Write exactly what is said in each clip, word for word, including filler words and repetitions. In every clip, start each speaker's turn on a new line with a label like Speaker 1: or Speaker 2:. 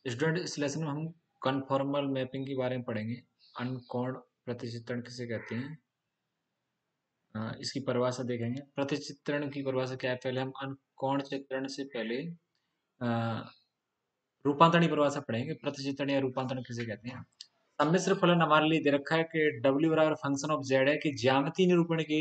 Speaker 1: Student इस lesson में हम कन्फॉर्मल मैपिंग के बारे में पढ़ेंगे। अनकोण प्रतिचित्रण किसे कहते हैं, अ, इसकी परिभाषा देखेंगे। प्रतिचित्रण की परिभाषा क्या है, पहले हम अनकोण चित्रण से पहले अ, रूपांतरण की परिभाषा पढ़ेंगे। प्रतिचित्रण या रूपांतरण किसे कहते हैं। सम्मिश्र फलन हमारे लिए दे रखा है कि W बराबर फंक्शन ऑफ जेड है कि ज्यामितीय निरूपण के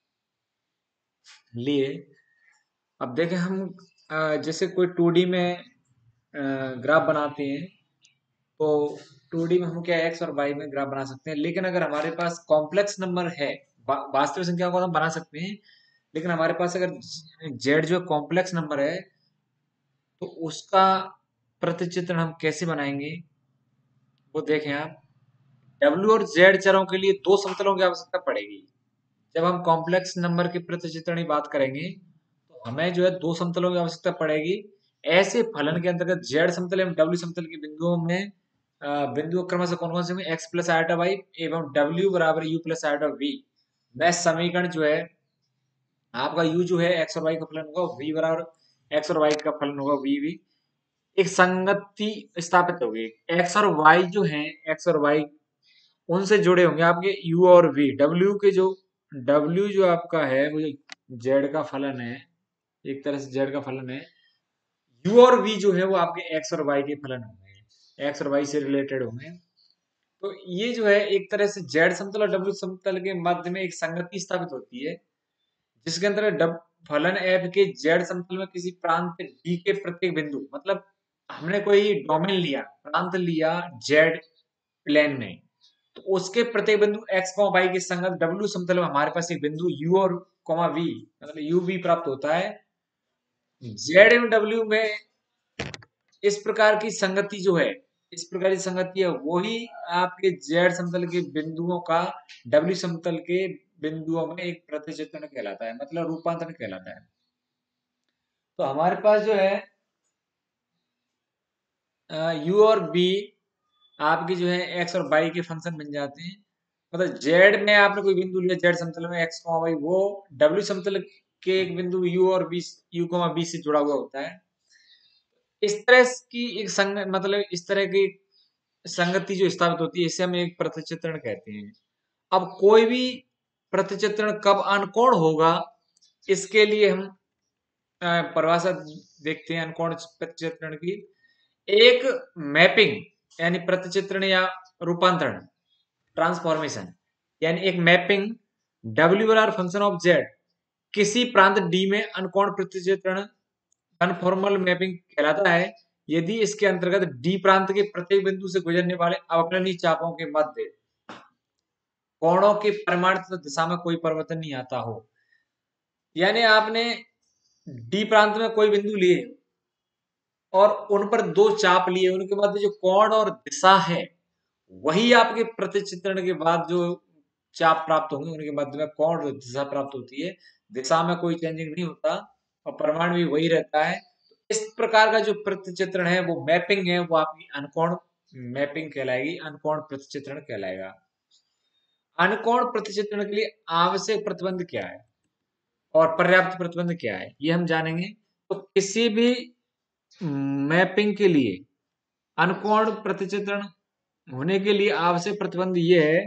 Speaker 1: लिए अब देखें हम अ, जैसे कोई टू डी में ग्राफ बनाते हैं तो टू डी में हम क्या एक्स और वाई में ग्राफ बना सकते हैं, लेकिन अगर हमारे पास कॉम्प्लेक्स नंबर है, वास्तविक संख्या को हम बना सकते हैं, लेकिन हमारे पास अगर जेड जो कॉम्प्लेक्स नंबर है तो उसका प्रतिचित्रण हम कैसे बनाएंगे वो देखें आप। डब्ल्यू और जेड चरों के लिए दो समतलों की आवश्यकता पड़ेगी। जब हम कॉम्प्लेक्स नंबर के प्रतिचित्रण की बात करेंगे तो हमें जो है दो समतलों की आवश्यकता पड़ेगी। ऐसे फलन के अंतर्गत जेड समतल एवं डब्ल्यू समतल के बिंदुओं में बिंदु क्रमशः कौन कौन से में एक्स प्लस आयोटा वाई एवं डब्ल्यू बराबर यू प्लस आयोटा वी में समीकरण जो है आपका यू जो है एक्स और वाई का फलन होगा, वी बराबर एक्स और वाई का फलन होगा वी वी एक संगति स्थापित होगी। एक्स और वाई जो है एक्स और वाई उनसे जुड़े होंगे आपके यू और वी। डब्ल्यू के जो डब्ल्यू जो आपका है वो जेड का फलन है, एक तरह से जेड का फलन है। यू और वी जो है वो आपके एक्स और वाई के फलन होंगे, एक्स और वाई से रिलेटेड होंगे। तो ये जो है एक तरह से जेड समतल और डब्ल्यू समतल के मध्य में एक संगति स्थापित होती है, जिसके अंतर्गत डब फलन एफ के जेड समतल में किसी प्रांत डी के प्रत्येक बिंदु, मतलब हमने कोई डोमेन लिया, प्रांत लिया जेड प्लेन में, तो उसके प्रत्येक बिंदु एक्स वाई के संगत डब्ल्यू समतल में हमारे पास एक बिंदु यू और कॉमा वी मतलब यू वी प्राप्त होता है। जेड एवं डब्ल्यू में इस प्रकार की संगति जो है, इस प्रकार की संगति है वही आपके जेड समतल के बिंदुओं का डब्ल्यू समतल के बिंदुओं में एक प्रतिचित्रण कहलाता है, मतलब रूपांतरण कहलाता है। तो हमारे पास जो है यू और बी आपकी जो है एक्स और वाई के फंक्शन बन जाते हैं। मतलब जेड में आपने कोई बिंदु लिया जेड समतल में एक्स कॉमा वाई, वो डब्ल्यू समतल के एक बिंदु यू और बी यू कॉमा बी से जुड़ा हुआ होता है। इस तरह की एक संग मतलब इस तरह की संगति जो स्थापित होती है इसे हम एक प्रतिचित्रण कहते हैं। अब कोई भी प्रतिचित्रण कब अनकोण होगा इसके लिए हम परिभाषा देखते हैं अनकोण प्रतिचित्रण की। एक मैपिंग यानी प्रतिचित्रण या रूपांतरण ट्रांसफॉर्मेशन, यानी एक मैपिंग W बराबर फंक्शन ऑफ Z किसी प्रांत D में अनकोण प्रतिचित्रण कन्फॉर्मल मैपिंग कहलाता है यदि इसके अंतर्गत D प्रांत के प्रत्येक बिंदु से गुजरने वाले अवकलनीय चापों के मध्य कोणों के परिमाण दिशा में कोई परिवर्तन नहीं आता हो। यानी आपने D प्रांत में कोई बिंदु लिए और उन पर दो चाप लिए, उनके मध्य जो कोण और दिशा है वही आपके प्रतिचित्रण के बाद जो चाप प्राप्त होंगे उनके मध्य में कोण और दिशा प्राप्त होती है। दिशा में कोई चेंजिंग नहीं होता और परिमाण भी वही रहता है। इस प्रकार का जो प्रतिचित्रण है वो मैपिंग है, वो आपकी अनकोण मैपिंग कहलाएगी, अनकोण प्रतिचित्रण कहलाएगा। अनकोण प्रतिचित्रण के लिए आवश्यक प्रतिबंध क्या है और पर्याप्त प्रतिबंध क्या है ये हम जानेंगे। तो किसी भी मैपिंग के लिए अनकोण प्रतिचित्रण होने के लिए आवश्यक प्रतिबंध ये है,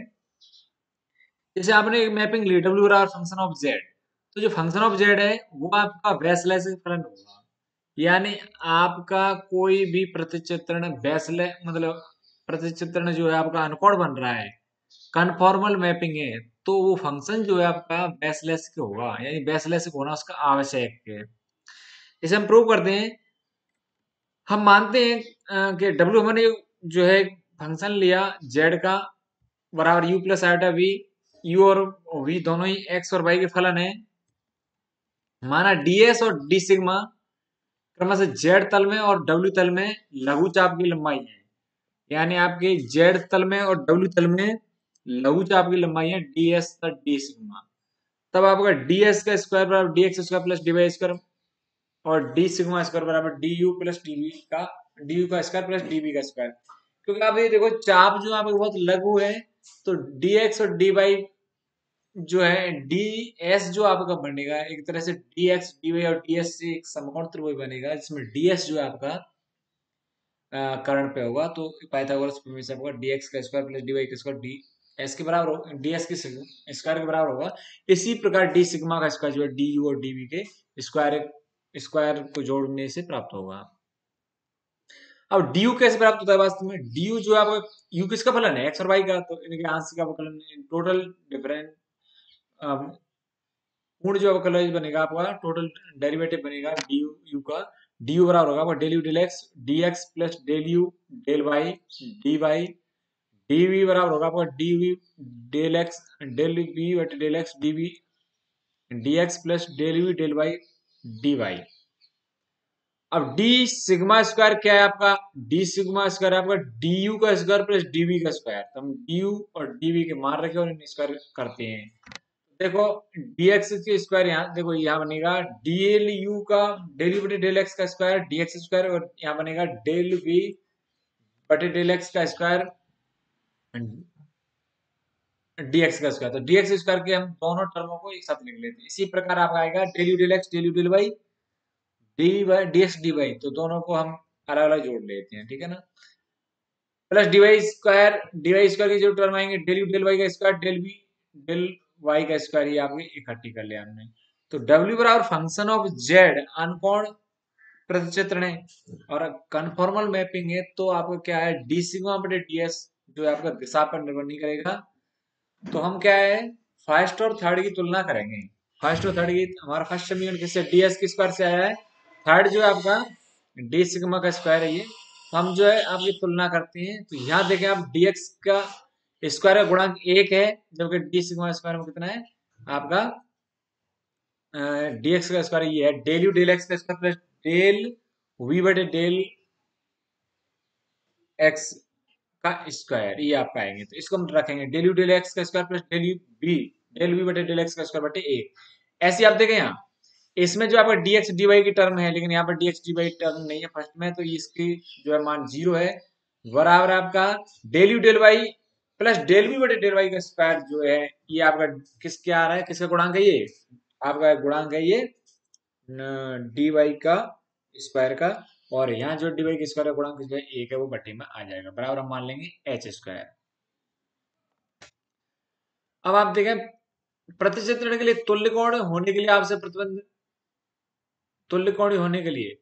Speaker 1: जैसे आपने एक मैपिंग ली डब्ल्यू बराबर फंक्शन ऑफ जेड, तो जो फंक्शन ऑफ जेड है वो आपका बेसलेस फलन होगा। यानी आपका कोई भी प्रतिचित्रण बेसले मतलब प्रतिचित्रण जो है आपका अनकोण बन रहा है, कन्फॉर्मल मैपिंग है, तो वो फंक्शन जो है आपका बेसलेस होगा, यानी बेसलेस होना उसका आवश्यक है। इसे हम प्रूव करते हैं। हम मानते हैं कि डब्ल्यू हमने जो है फंक्शन लिया जेड का बराबर U plus iota V, U और वी दोनों ही एक्स और वाई के फलन है। माना डीएस और डी सिग्मा क्रमशः जेड तल में और डब्ल्यू तल में लघु चाप की लंबाई है। यानी आपके जेड तल में और डब्ल्यू तल में लघु चाप की लंबाई है डी एस तक डी सिग्मा। तब आपका डी एस का स्क्वायर बराबर D X square plus D Y square और डी सिग्मा स्क्वायर बराबर D U plus D V का डी यू का स्क्वायर प्लस डी वी का स्क्वायर। क्योंकि आप ये देखो चाप जो आपके बहुत लघु है तो डी एक्स और डी वाई जो है डी एस जो आपका बनेगा एक तरह से डी एक्स डी वाई और डी एस से एक समकोण त्रिभुज बनेगा जिसमें डी एस जो है आपका करंट पे होगा, तो पाइथागोरस प्रमेय से होगा डी एक्स का स्क्वायर प्लस डी वाई का स्क्वायर डी एस के बराबर होगा, डी एस के स्क्वायर के बराबर होगा। इसी प्रकार डी सिग्मा का स्क्वायर जो है डी यू और डी वी के स्क्वायर स्क्वायर को जोड़ने से प्राप्त होगा। अब डी यू कैसे प्राप्त होता है वास्तव में? डी यू जो है आपका यू किसका फलन है? एक्स और वाई का, तो इनके आंशिक अवकलन टोटल डिफरेंट पूर्ण जो अवकलन बनेगा आपका, टोटल डेरिवेटिव बनेगा डी यू यू का, डी यू बराबर होगा आपका del U del X D X plus del U del Y D Y, D V बराबर होगा आपका D V del X del V बटे del X D V D X plus del V del Y D Y. अब D sigma square क्या है आपका? D sigma square आपका D U का स्क्वायर प्लस डी वी का square, तो हम डी यू और डी वी के मान रखे और इन स्क्वायर करते हैं। देखो dx के स्क्वायर यहाँ देखो यहाँ बनेगा डेल यू का डेल यू बटे डेल एक्स का स्क्वायर dx स्क्वायर, और यहाँ बनेगा डेल वी बटे डेल एक्स का स्क्वायर dx का स्क्वायर। तो dx स्क्वायर के हम दोनों टर्मों को एक साथ लिख लेते हैं। इसी प्रकार आपका आएगा del U del X del U del Y D Y D X D Y, तो दोनों को हम अलग अलग जोड़ लेते हैं, ठीक है ना। Plus D Y square D Y square की जो टर्म आएंगे डेल यू डेल वाई का square del V del Y का स्क्वायर, ये आपने इकट्ठी कर लिया हमने। तो W बराबर फंक्शन ऑफ जेड अनकोण प्रतिचित्रण है और कन्फॉर्मल मैपिंग है, तो आपका क्या है डी सिग्मा बटे डी एस जो है आपका दिशा पर निर्भर नहीं करेगा। तो हम क्या है फर्स्ट और थर्ड की तुलना करेंगे। फर्स्ट और थर्ड की हमारा फर्स्ट समीकरण किससे? डी एस के स्क्वायर से आया है, थर्ड जो है आपका डी सिग्मा का स्क्वायर है ये। तो हम जो है आपकी तुलना करते हैं, तो यहाँ देखें आप डी एक्स का स्क्वायर का गुणांक एक है, जबकि डी सिग्मा स्क्वायर में कितना है आपका डीएक्स का स्क्वायर ये है डेल यू डेल एक्स का स्क्वायर प्लस डेल वी बटे डेल एक्स का स्क्वायर, ये आपका आएंगे। तो इसको हम रखेंगे डेल यू डेल एक्स का square plus del U B del V बटे डेल एक्स का स्क्वायर बटे एक। ऐसे आप देखें यहाँ इसमें जो आपका dx dy की टर्म है, लेकिन यहाँ पर dx dy टर्म नहीं है फर्स्ट में, तो इसकी जो है मान जीरो है, बराबर आपका del U del Y plus del V बटे डेल वाई का स्क्वायर जो है ये आपका किसके आ रहा है, किसका गुणांक है? ये आपका गुणांक है ये डी वाई का स्क्वायर का, और यहाँ जो डी वाई का स्क्वायर का गुणांक जो है एक है वो बटे में आ जाएगा, बराबर हम मान लेंगे एच स्क्वायर। अब आप देखें प्रतिचित्रण के लिए तुल्य कोण होने के लिए आपसे प्रतिबंध तुल्य कोणीय होने के लिए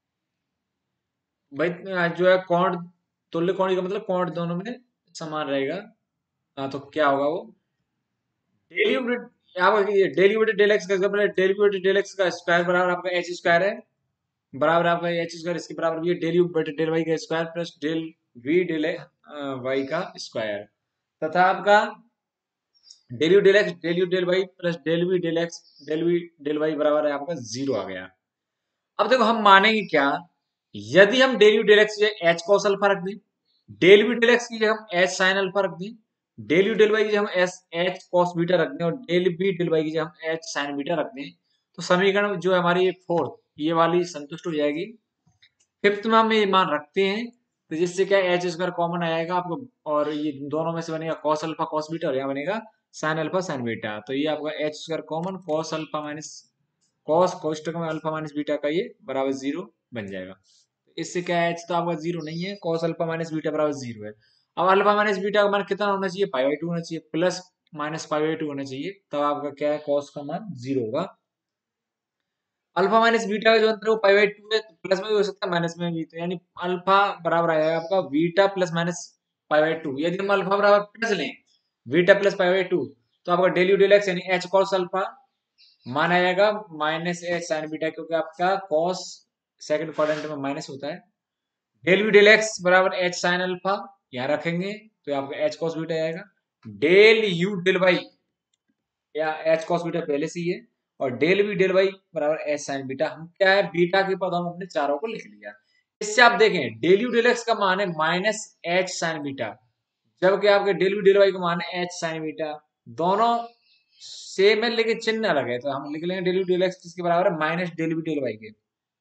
Speaker 1: भाई जो है कोण तुल्य कोणीय का मतलब कोण दोनों में समान रहेगा। हाँ तो क्या होगा वो डेल यू डेल यू बटे डेल एक्स का डेल यू बटे डेल एक्स का स्क्वायर बराबर आपका एच स्क्वायर है, बराबर आपका एच स्क्वायर इसके बराबर भी है डेल यू बटे डेल वाई का square plus del V del Y का स्क्वायर, तथा आपका del U del X del U del Y plus del V del X del V del Y बराबर है आपका जीरो आ गया। अब देखो हम मानेंगे क्या, यदि हम डेल यू डेल एक्स की जगह एच कॉस अल्फा रख दें, डेल वी डेल एक्स की जगह हम एच साइन अल्फा रख दें, डेल यू डेल वाई की जगह हम एस एच कॉस बीटा रख दें और डेल बी डेल वाई की जगह हम एच साइन बीटा रख दें, तो समीकरण जो है हमारी फोर्थ ये वाली संतुष्ट हो जाएगी। फिफ्थ में हम ये मान रखते हैं, तो जिससे क्या एच स्क्वायर कॉमन आएगा आपको, और ये दोनों में से बनेगा कॉस अल्फा कॉस बीटा और यहाँ बनेगा साइन अल्फा साइन बीटा, तो ये आपका H square common cos alpha minus cos कोष्टक में अल्फा माइनस बीटा का ये बराबर जीरो बन जाएगा। इससे क्या है एच तो आपका जीरो नहीं है, कॉस अल्फा माइनस बीटा बराबर जीरो है। अब अल्फा माइनस बीटा का मान कितना होना चाहिए? पाई बाई टू होना चाहिए, plus minus pi by two होना चाहिए, तब आपका क्या है कॉस का मान जीरो होगा। अल्फा माइनस बीटा का जो अंतर है वो पाई बाई टू है, तो प्लस में भी हो सकता है माइनस में भी, तो यानी अल्फा बराबर आएगा आपका beta plus minus pi by two. यदि हम अल्फा बराबर प्लस लें beta plus pi by two, तो आपका डेल यू डेल एक्स यानी एच कॉस अल्फा माना जाएगा माइनस एच साइन बीटा, क्योंकि आपका कॉस सेकंड क्वाड्रेंट में माइनस होता है। डेल वी डेल एक्स बराबर एच साइन अल्फा यहाँ रखेंगे तो आपका एच कॉस बीटा आएगा, डेल यू डेल वाई या एच कॉस बीटा पहले से ही है, और डेल वी डेल वाई बराबर एच साइन बीटा। हम क्या है बीटा के पद हम अपने चारों को लिख लिया। इससे आप देखें डेल यू डेल एक्स का मान है माइनस एच साइन बीटा, जबकि आपके डेल वी डेल वाई का मान है एच साइन बीटा, दोनों सेम है लेकिन चिन्ह अलग है, तो हम लिख लेंगे डेल यू डेल एक्स किसके बराबर है minus del V del Y के,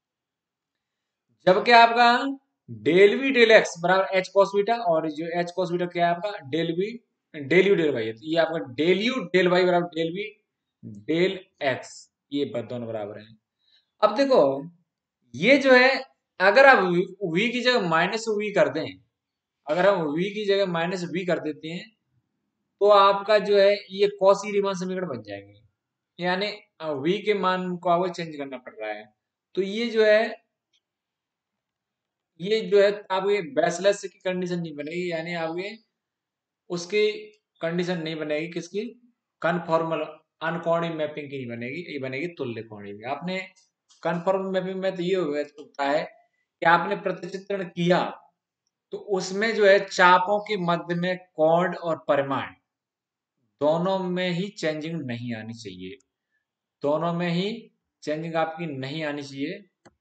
Speaker 1: जबकि आपका डेल वी डेल एक्स बराबर एच कॉस बीटा, और जो एच कॉस बीटा क्या है आपका del V del U del Y है, तो ये आपका डेल यू डेल वाई बराबर डेल वी डेल एक्स, ये दोनों बराबर है। अब देखो ये जो है अगर आप v की जगह माइनस वी कर दें, अगर हम v की जगह माइनस वी कर देते हैं तो आपका जो है ये कॉसी रीमान समीकरण बन जाएंगे, यानी v के मान को आपको चेंज करना पड़ रहा है। तो ये जो है ये जो है आपके बेसलेस की कंडीशन नहीं बनेगी, यानी आपके उसकी कंडीशन नहीं बनेगी किसकी, कन्फॉर्मल अनकोणीय मैपिंग की नहीं बनेगी, ये बनेगी तुल्य कोणीय में। आपने कन्फॉर्मल मैपिंग में तो ये होता है कि आपने प्रतिचित्रण किया तो उसमें जो है चापों के मध्य में कोण और परिमाण दोनों में ही चेंजिंग नहीं आनी चाहिए, दोनों में ही चेंजिंग आपकी नहीं आनी चाहिए,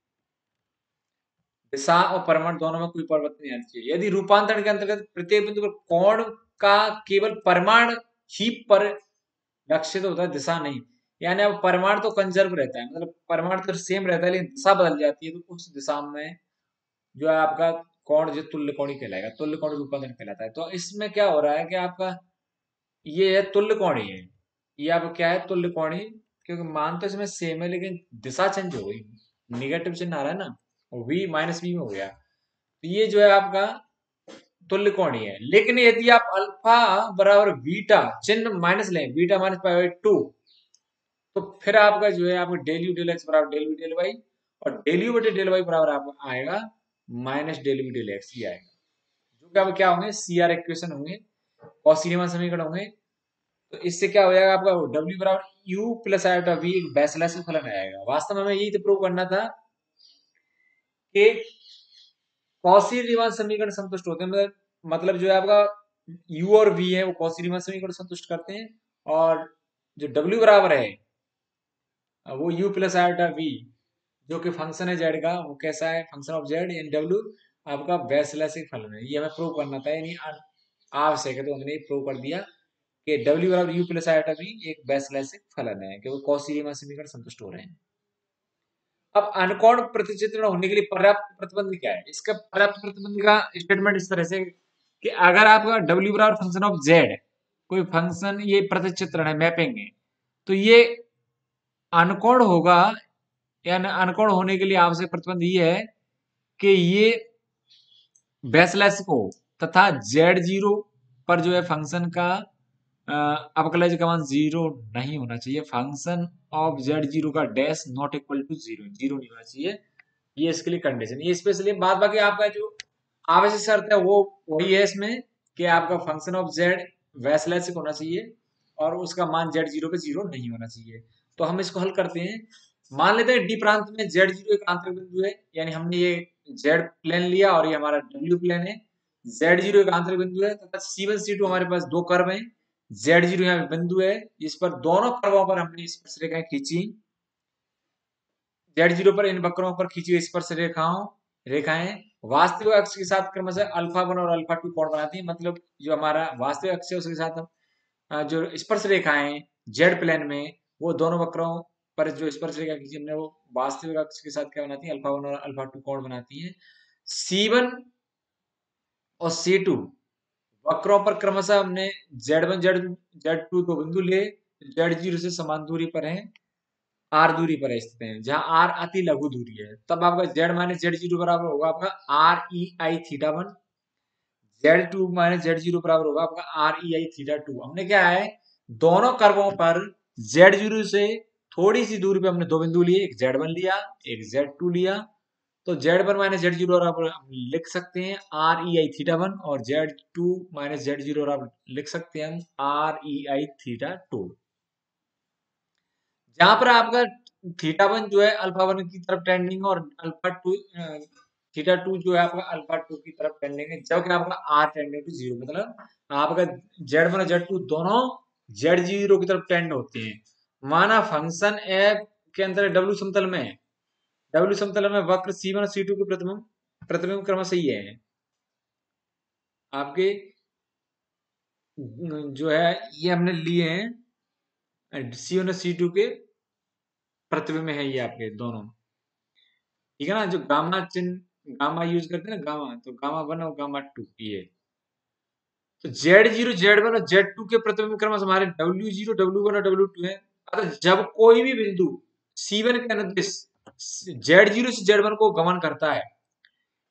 Speaker 1: दिशा और परिमाण दोनों में कोई परिवर्तन नहीं आना चाहिए। यदि रूपांतरण के अंतर्गत प्रत्येक बिंदु पर कोण का केवल परिमाण ही परिलक्षित होता है, दिशा नहीं, यानी अब परिमाण तो कंजर्व रहता है, मतलब परिमाण तो सेम रहता है लेकिन दिशा बदल जाती है, तो उस दिशा में जो है आपका कोण जो तुल्य कोणीय कहलाएगा, तुल्य कोणीय रूपांतरण कहलाता है। तो इसमें क्या हो रहा है कि आपका ये है तुल्य कोणीय है, ये आपका क्या है तुल्य कोणीय, क्योंकि मान तो इसमें सेम है लेकिन दिशा चेंज हो गई, निगेटिव चिन्ह आ रहा है ना, v माइनस वी में हो गया, तो ये जो है आपका तुल्य कोणीय है। लेकिन यदि आप अल्फा बराबर बीटा चिन्ह माइनस लें, beta minus pi by two, तो फिर आपका जो है आपका डेल यू डेल एक्स बराबर डेल वी डेल वाई, और डेल यू बटे डेल वाई बराबर आपका आएगा minus del V del X ही आएगा, जो कि आपके क्या होंगे सी आर इक्वेशन होंगे, कॉची रीमान समीकरण होंगे। तो इससे क्या हो जाएगा आपका W बराबर यू प्लस आयोटा वी एक बेसलेस फलन आएगा। वास्तव में हमें यही तो प्रूव करना था कि कॉची रीमान समीकरण संतुष्ट होते हैं, मतलब मतलब जो है आपका u और v है वो कॉची रीमान समीकरण संतुष्ट करते हैं, और जो w बराबर है वो u प्लस आयोटा v जो कि फंक्शन है z का, वो कैसा है फंक्शन ऑफ z, यानी w आपका बेसलेसिक फलन है। ये हमें प्रूव करना था, यानी आवश्यक है, तो हमने प्रूव कर दिया कि w बराबर u प्लस आयोटा v एक बेसलेसिक फलन है, क्योंकि कॉची रीमान समीकरण संतुष्ट हो रहे हैं। अब अनकोण प्रतिचित्रण होने के लिए पर्याप्त प्रतिबंध क्या है, इसका पर्याप्त प्रतिबंध का स्टेटमेंट इस तरह से कि अगर आपका w बराबर फंक्शन ऑफ z कोई फंक्शन ये प्रतिचित्रण है, मैपिंग है, तो ये अनकोण होगा, यानी अनकोण होने के लिए आवश्यक प्रतिबंध ये है कि ये बेसलेस को तथा जेड जीरो पर जो है फंक्शन का अवकलज का मान जीरो नहीं होना चाहिए, फंक्शन ऑफ जेड जीरो का dash not equal to zero, zero नहीं होना चाहिए, ये इसके लिए कंडीशन, ये स्पेशली बाद बाकी आपका जो आवश्यक शर्त है वो वही है इसमें कि आपका फंक्शन ऑफ जेड वैसलेसिक होना चाहिए और उसका मान जेड जीरो पे जीरो नहीं होना चाहिए। तो हम इसको हल करते हैं, मान लेते हैं डी प्रांत में जेड जीरो एक आंतरिक बिंदु है, यानी हमने ये जेड प्लेन लिया और ये हमारा डब्ल्यू प्लेन है, जेड जीरो एक आंतरिक बिंदु है तथा सी वन सी टू हमारे पास दो कर्व हैं, जेड जीरो यहाँ बिंदु है, इस पर दोनों कर्वों पर हमने स्पर्शरेखाएं खींची, जेड जीरो पर इन वक्रों पर खींची गई स्पर्श रेखाओं रेखाएं वास्तविक अक्ष के साथ क्रमशः अल्फा वन और अल्फा टू कोण बनाती है, मतलब जो हमारा वास्तविक अक्ष है उसके साथ हम जो स्पर्श रेखाएं जेड प्लेन में वो दोनों वक्रों पर जो स्पर्श रेखा खींची हमने वो वास्तविक अक्ष के साथ क्या बनाती है, अल्फा वन और अल्फा टू कोण बनाती है। सी वन और सी टू वक्रों पर क्रमशः हमने Z one Z Z two दो बिंदु लिए, जेड जीरो से समान दूरी पर है, आर दूरी पर स्थित है, जहां आर अति लघु दूरी है, तब आपका जेड माइनस जेड जीरो बराबर होगा आपका R E I theta one, Z two minus Z zero बराबर होगा आपका R E I theta two. हमने क्या है दोनों कर्वों पर जेड जीरो से थोड़ी सी दूरी पे हमने दो बिंदु लिए, एक जेड वन लिया एक जेड टू लिया, तो Z one minus Z zero बराबर हम लिख सकते हैं R E I theta one, और Z two minus Z zero बराबर लिख सकते हैं हम R E I theta two, जहां पर आपका थीटा वन जो है अल्फा वन की तरफ टेंडिंग और अल्फा टू थीटा टू जो है आपका अल्फा टू की तरफ टेंडिंग है, जबकि आपका आर टेंडिंग टू जीरो, मतलब आपका जेड वन और जेड टू दोनों जेड जीरो की तरफ टेंड होते हैं। माना फंक्शन एफ के अंदर डब्ल्यू समतल में, डब्ल्यू समतल में वक्र सी वन और सी टू के प्रतिबिंब प्रतिबिंब क्रमशः ये है आपके जो है ये हमने लिए हैं सी वन और सी टू के प्रतिबिंब है ये आपके दोनों, ठीक है ना, जो गामा चिन्ह गामा यूज करते हैं ना गामा, तो गामा वन और गामा टू ये, तो जेड जीरो जेड वन और जेड टू के प्रतिबिंब क्रमशः हमारे डब्ल्यू जीरो डब्ल्यू वन और डब्ल्यू टू है। अतः जब कोई भी बिंदु सी वन के अनुदिश जेड जीरो से जेड वन को गमन करता है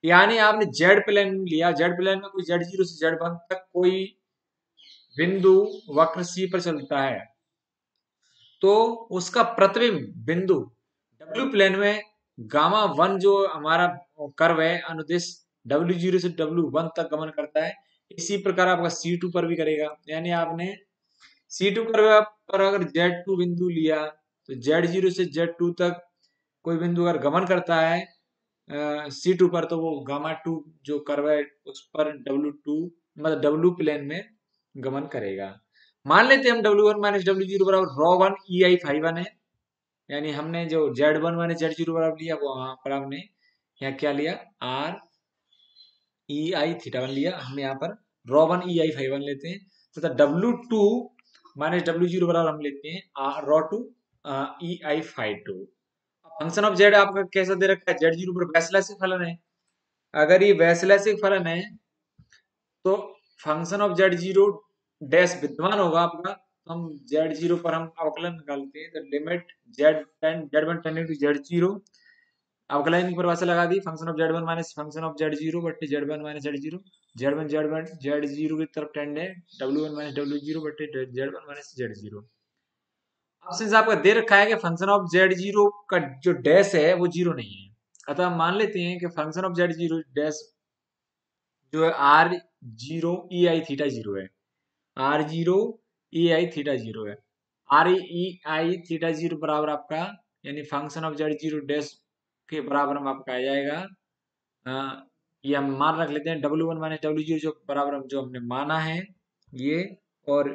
Speaker 1: यानी आपने जेड प्लेन लिया, जेड प्लेन में कोई जेड जीरो से जेड वन तक कोई बिंदु वक्र सी पर चलता है, तो उसका प्रतिबिंब बिंदु डब्ल्यू प्लेन में गामा वन जो हमारा कर्व है अनुदिश डब्ल्यू जीरो से डब्ल्यू वन तक गमन करता है, इसी प्रकार आपका सी टू पर भी करेगा। यानी आपने सी टू कर्व पर अगर जेड टू बिंदु लिया तो जेड जीरो से जेड टू तक कोई बिंदु अगर गमन करता है सी टू पर, तो वो गामा टू जो कर्व है उस पर डब्ल्यू टू मतलब डब्ल्यू प्लेन में गमन करेगा। मान लेते हैं हम W one minus W zero बराबर rho one E I phi one है, यानी हमने जो Z one minus Z zero बराबर लिया वो वहां पर हमने यहाँ क्या लिया R E I theta one लिया, हम यहाँ पर rho one E I phi one लेते हैं, तथा W two minus W zero बराबर हम लेते हैं rho two E I phi two. Function of Z आपका कैसा दे रखा है, जेड जीरो पर वैसलेसिक फलन है। अगर ये वैसलेसिक फलन है तो function of Z zero dash विद्यमान होगा आपका, तो हम जेड जीरो पर हम अवकलन निकालते हैं, तो limit Z tend Z one tend to Z zero, अवकलन की परिभाषा लगा दी, function of Z one minus function of Z zero बट्टे Z one minus Z zero, Z one Z one Z zero की तरफ टेंड है, W one minus W zero बट्टे Z one minus Z zero. Option आपका दे रखा है कि फंक्शन ऑफ जेड जीरो का जो डैश है वो जीरो नहीं है, अतः मान लेते हैं कि function of Z zero dash जो है R zero E I theta zero है, R zero E I theta zero है, R E I theta zero बराबर आपका यानी function of Z zero dash के बराबर हम आपका आ जाएगा, आ, ये हम मान रख लेते हैं W one minus W zero जो बराबर हम जो हमने माना है ये, और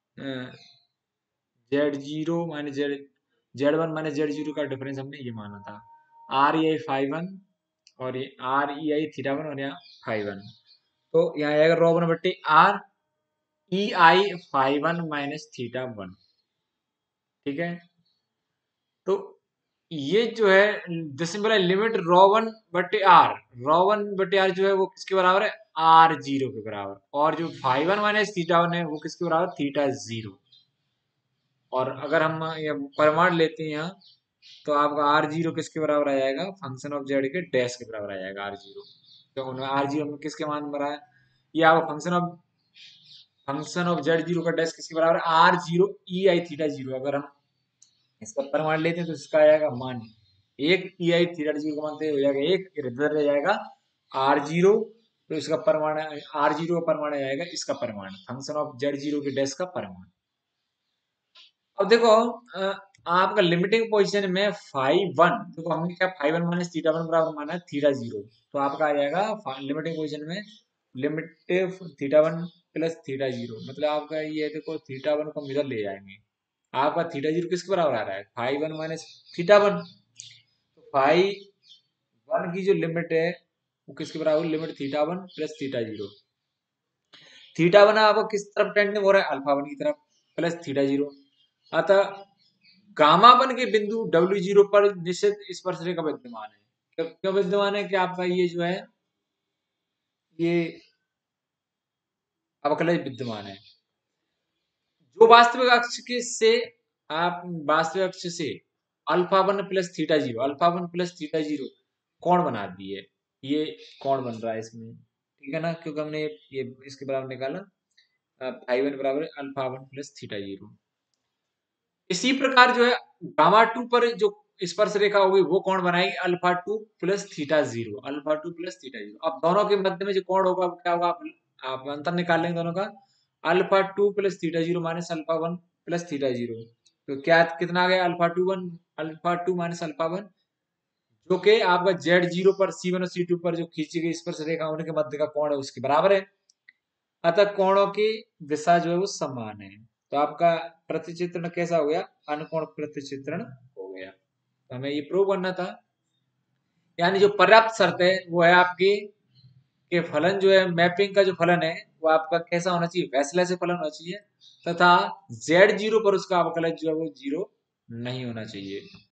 Speaker 1: Z zero minus Z Z one minus Z zero का डिफरेंस हमने ये माना था, R E I phi one और ये R E I theta one और यहाँ फाइव वन, तो यहाँ आएगा रॉ वन बट्टी R E I phi one minus theta one. ठीक है, तो ये जो है दिसंबर लिमिट रॉ वन बटे आर, रॉ वन बटे आर जो है वो किसके बराबर है आर जीरो के बराबर, और जो phi one minus theta one है वो किसके बराबर थीटा जीरो। और अगर हम ये परिमाण लेते हैं यहाँ तो आपका आर जीरो किसके बराबर आ जाएगा फंक्शन ऑफ जेड के डैश के बराबर आ जाएगा आर जीरो, तो उन्होंने आर जीरो में किसके मान बना है, ये आपका function of function of Z zero का डैश किसके बराबर है R zero E I theta zero. अगर हम इसका परिमाण लेते हैं तो इसका आएगा मान एक ई आई थीटा जीरो का मान हो जाएगा एक, इधर रह जाएगा आर जीरो, तो इसका परिमाण आर जीरो का परिमाण आ जाएगा इसका परिमाण फंक्शन ऑफ जेड जीरो के डैश का परिमाण। अब देखो आपका लिमिटिंग पोजीशन में फाइव वन, देखो हमने क्या phi one minus theta one बराबर माना है थीटा जीरो, तो आपका आ जाएगा लिमिटिंग पोजीशन में limit theta one plus theta zero, मतलब आपका ये देखो थीटा वन को हम इधर ले जाएंगे, आपका थीटा जीरो किसके बराबर आ रहा है phi one minus theta one, तो फाइव वन की जो लिमिट है वो किसके बराबर limit theta one plus theta zero, theta one आपको किस तरफ टेंडिंग हो रहा है अल्फा वन की तरफ प्लस थीटा जीरो, अतः गामा वन के बिंदु डब्ल्यू जीरो पर निश्चित स्पर्श रेखा विद्यमान है। क्यों क्यों विद्यमान है कि आपका ये जो है ये अवकलज विद्यमान है, जो वास्तविक अक्ष के से आप वास्तविक अक्ष से alpha one plus theta zero alpha one plus theta zero कोण बना दिए, ये कोण बन रहा है इसमें, ठीक है ना, क्योंकि हमने ये इसके बराबर निकाला फाइव वन बराबर alpha one plus theta zero. इसी प्रकार जो है गामा टू पर जो स्पर्श रेखा होगी वो कोण बनाएगी alpha two plus theta zero alpha two plus theta zero. अब दोनों के मध्य में जो कोण होगा क्या होगा, आप, आप अंतर निकाल लेंगे दोनों का, alpha two plus theta zero minus alpha one plus theta zero, तो क्या कितना आ गया alpha two one alpha two minus alpha one, जो कि आपका जेड जीरो पर सी वन और सी टू पर जो खींची गई स्पर्श रेखा होने के मध्य का कोण है उसके बराबर है, अतः कोणों की दिशा जो है वो समान है, तो आपका प्रतिचित्रण कैसा हो गया अनुकोण प्रतिचित्रण हो गया। तो हमें ये प्रूव करना था, यानी जो पर्याप्त शर्त है वो है आपकी कि फलन जो है मैपिंग का जो फलन है वो आपका कैसा होना चाहिए वैसला से फलन होना चाहिए, तथा जेड जीरो पर उसका अवकलज जो है वो जीरो नहीं होना चाहिए।